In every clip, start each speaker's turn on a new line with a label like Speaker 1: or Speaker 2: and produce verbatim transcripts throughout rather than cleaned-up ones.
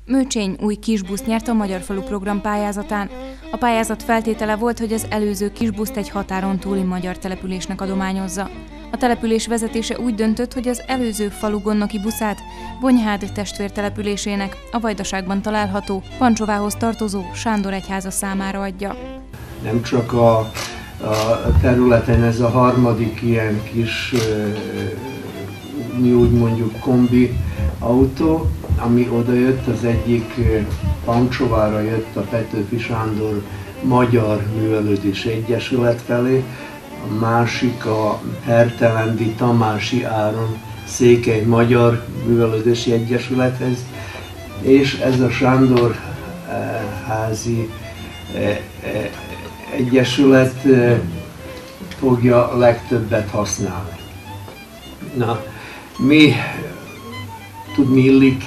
Speaker 1: Mőcsény új kisbuszt nyert a Magyar Falu program pályázatán. A pályázat feltétele volt, hogy az előző kisbuszt egy határon túli magyar településnek adományozza. A település vezetése úgy döntött, hogy az előző falu gondnoki buszát Bonyhád testvértelepülésének, a Vajdaságban található, Pancsovához tartozó Sándor egyháza számára adja.
Speaker 2: Nem csak a, a területen ez a harmadik ilyen kis, mi úgy mondjuk kombi autó, ami odajött, az egyik Pancsovára jött a Petőfi Sándor Magyar Művelődési Egyesület felé, a másik a Hertelendi Tamási Áron Székely Magyar Művelődési Egyesülethez, és ez a Sándor házi egyesület fogja legtöbbet használni. Na, mi tudni illik,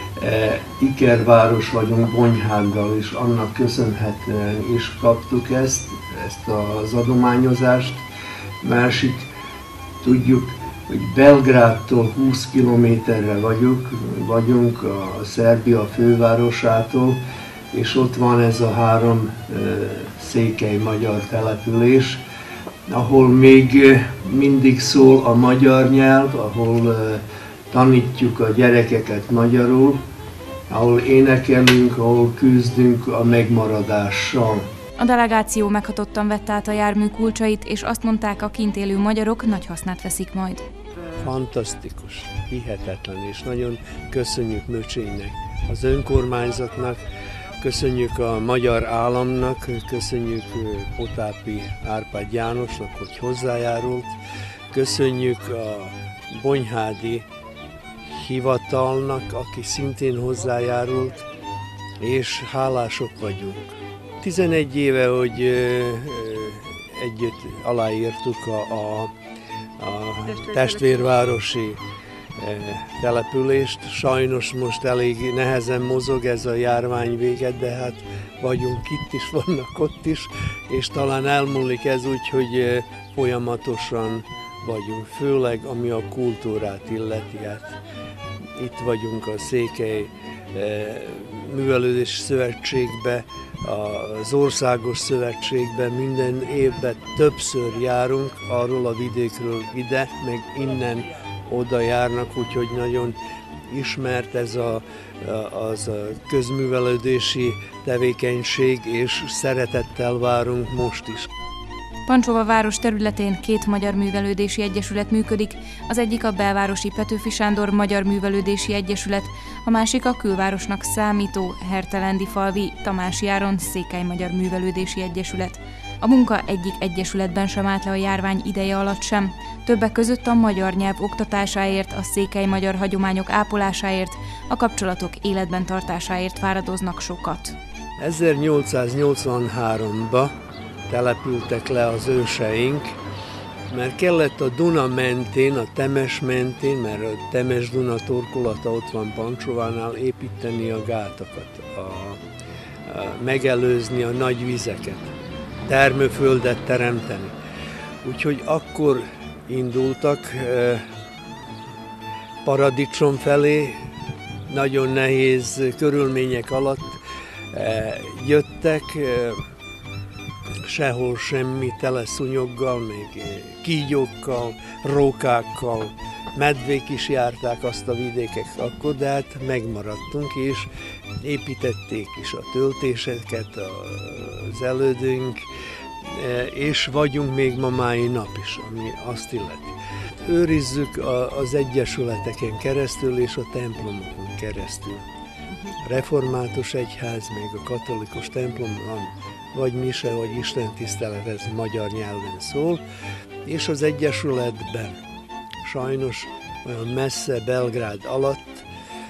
Speaker 2: Ikerváros vagyunk Bonyháddal, és annak köszönhetően is kaptuk ezt, ezt az adományozást. Másik, tudjuk, hogy Belgrádtól húsz kilométerre vagyunk, vagyunk a Szerbia fővárosától, és ott van ez a három székely magyar település, ahol még mindig szól a magyar nyelv, ahol tanítjuk a gyerekeket magyarul, ahol énekelünk, ahol küzdünk a megmaradással.
Speaker 1: A delegáció meghatottan vette át a jármű kulcsait, és azt mondták, a kint élő magyarok nagy hasznát veszik majd.
Speaker 3: Fantasztikus, hihetetlen, és nagyon köszönjük Mőcsénynek, az önkormányzatnak, köszönjük a magyar államnak, köszönjük Potápi Árpád Jánosnak, hogy hozzájárult, köszönjük a bonyhádi hivatalnak, aki szintén hozzájárult, és hálások vagyunk. tizenegy éve, hogy együtt aláírtuk a, a, a testvérvárosi települést. Sajnos most elég nehezen mozog ez a járvány véget, de hát vagyunk itt is, vannak ott is, és talán elmúlik ez úgy, hogy folyamatosan vagyunk, főleg ami a kultúrát illeti. Hát itt vagyunk a Székely Művelődési Szövetségbe, az Országos Szövetségben minden évben többször járunk, arról a vidékről ide, meg innen oda járnak, úgyhogy nagyon ismert ez a, az a közművelődési tevékenység, és szeretettel várunk most is.
Speaker 1: Pancsova város területén két magyar művelődési egyesület működik, az egyik a belvárosi Petőfi Sándor Magyar Művelődési Egyesület, a másik a külvárosnak számító Hertelendi falvi Tamási Áron Székely Magyar Művelődési Egyesület. A munka egyik egyesületben sem állt le a járvány ideje alatt sem. Többek között a magyar nyelv oktatásáért, a székely magyar hagyományok ápolásáért, a kapcsolatok életben tartásáért fáradoznak sokat.
Speaker 3: ezernyolcszáznyolcvanháromban települtek le az őseink, mert kellett a Duna mentén, a Temes mentén, mert a Temes-Duna torkolata ott van Pancsovánál, építeni a gátakat, a, a, megelőzni a nagy vizeket, termőföldet teremteni. Úgyhogy akkor indultak eh, paradicsom felé, nagyon nehéz körülmények alatt eh, jöttek, eh, sehol semmi, tele szúnyoggal, még kígyókkal, rókákkal, medvék is járták azt a vidéket akkor, de hát megmaradtunk, és építették is a töltéseket az elődünk, és vagyunk még ma mai nap is, ami azt illeti. Őrizzük az egyesületeken keresztül és a templomokon keresztül. A református egyház, még a katolikus templom van, vagy mise, vagy istentisztelet, ez magyar nyelven szól, és az egyesületben sajnos olyan messze Belgrád alatt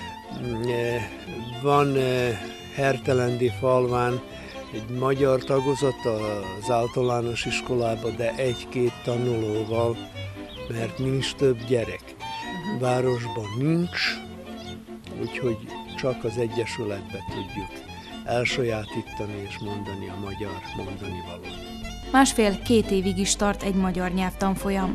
Speaker 3: van Hertelendi falván egy magyar tagozat az általános iskolába, de egy-két tanulóval, mert nincs több gyerek. Városban nincs, úgyhogy csak az egyesületbe tudjuk elsajátítani és mondani a magyar mondani valót.
Speaker 1: Másfél-két évig is tart egy magyar nyelvtanfolyam.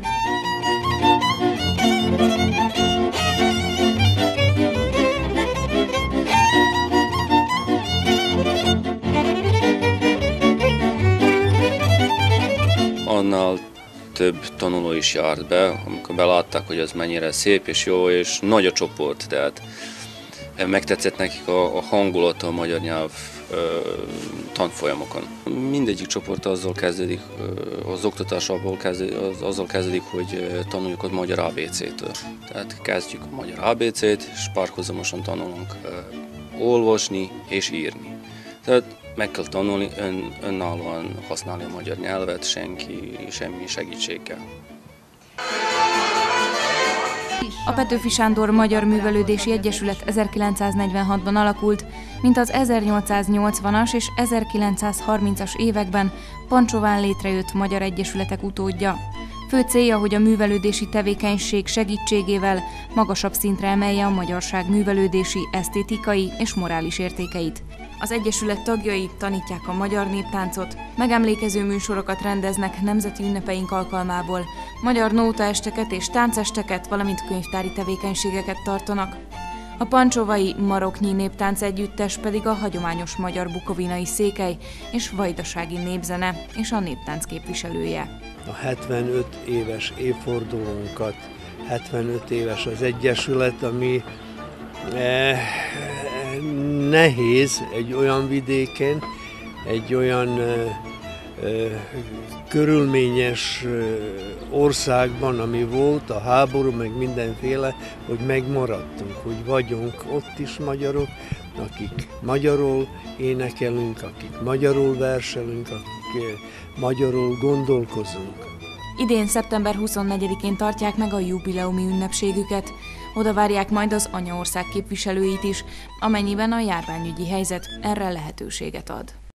Speaker 4: annál több tanuló is járt be, amikor belátták, hogy ez mennyire szép és jó, és nagy a csoport, tehát megtetszett nekik a, a hangulata a magyar nyelv ö, tanfolyamokon. Mindegyik csoport azzal kezdődik, ö, az oktatás abból kezdődik, az, azzal kezdődik, hogy tanuljuk a magyar á bé cé-től. Tehát kezdjük a magyar á bé cét, és párhuzamosan tanulunk ö, olvasni és írni. Tehát meg kell tanulni, ön, önállóan használni a magyar nyelvet, senki, semmi segítséggel.
Speaker 1: A Petőfi Sándor Magyar Művelődési Egyesület ezerkilencszáznegyvenhatban alakult, mint az ezernyolcszáznyolcvanas és ezerkilencszázharmincas években Pancsóván létrejött magyar egyesületek utódja. Fő célja, hogy a művelődési tevékenység segítségével magasabb szintre emelje a magyarság művelődési, esztétikai és morális értékeit. Az egyesület tagjai tanítják a magyar néptáncot, megemlékező műsorokat rendeznek nemzeti ünnepeink alkalmából, magyar nótaesteket és táncesteket, valamint könyvtári tevékenységeket tartanak. A pancsóvai Maroknyi Néptánc Együttes pedig a hagyományos magyar bukovinai székely és vajdasági népzene és a néptánc képviselője.
Speaker 3: A hetvenöt éves évfordulónkat, hetvenöt éves az egyesület, ami eh, nehéz egy olyan vidéken, egy olyan ö, ö, körülményes ö, országban, ami volt, a háború, meg mindenféle, hogy megmaradtunk, hogy vagyunk ott is magyarok, akik magyarul énekelünk, akik magyarul verselünk, akik magyarul gondolkozunk.
Speaker 1: Idén szeptember huszonnegyedikén tartják meg a jubileumi ünnepségüket. Oda várják majd az anyaország képviselőit is, amennyiben a járványügyi helyzet erre lehetőséget ad.